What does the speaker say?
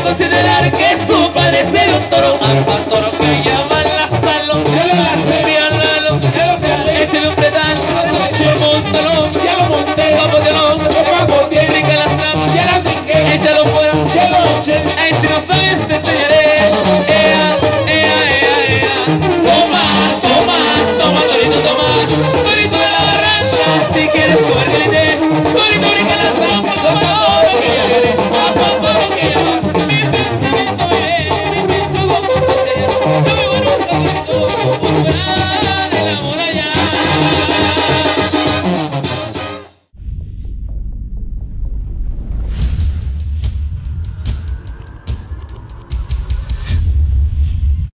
considerar que su padre sería un toro, hasta toro que llaman la salón. Piálalo, échale un pedal, montalo, Ya lo monté, papotealo, papoteé, brinca las tramas, ya la brinqué, échalo fuera. ya lo eché. Ay, si no sabes te enseñaré. Ea, ea, ea, ea. Toma, toma, toma, torito, toma. Torito de la barranca, si quieres comer,